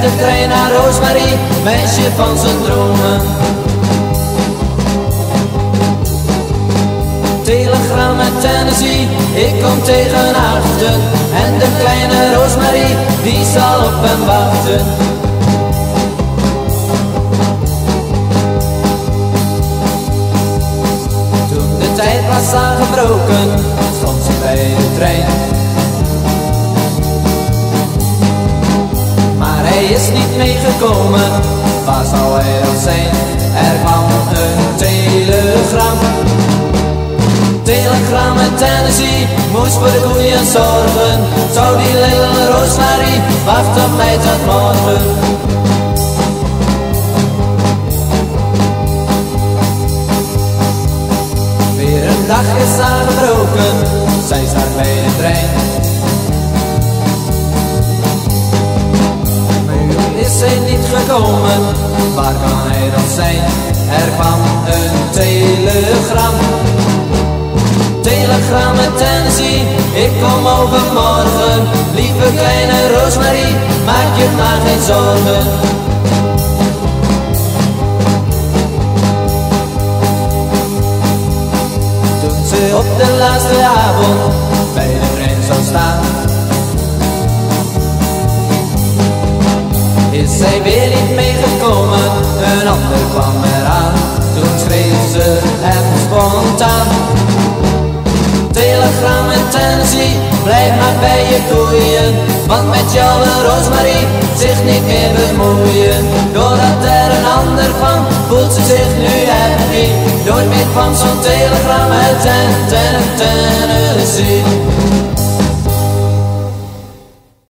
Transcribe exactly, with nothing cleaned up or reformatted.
de trein naar Roosmarie, meisje van zijn dromen. Telegram uit Tennessee, ik kom tegen achten. En de kleine Roosmarie, die zal op hem wachten. Toen de tijd was aangebroken, stond ze bij de trein. Maar hij is niet meegekomen, waar zou hij dan zijn? Er kwam een telegram. Telegram uit Tennessee, moest voor de koeien zorgen. Zou die lille Roosmarie wachten op mij tot morgen? Weer een dag is aangebroken, zij staat bij de trein. Nu is hij niet gekomen, waar kan hij dan zijn? Er kwam een telegram. Telegram uit Tennessee, ik kom overmorgen. Lieve kleine Roosmarie, maak je maar geen zorgen. Toen ze op de laatste avond bij de trein zou staan, is zij weer niet meegekomen, een ander kwam eraan. Toen schreef ze hem spontaan. Telegram in Tennessee, blijf maar bij je koeien, want met jou wil Roosmarie zich niet meer bemoeien. Doordat er een ander kwam, voelt ze zich nu happy. Nooit meer kwam zo'n telegram uit Tennessee.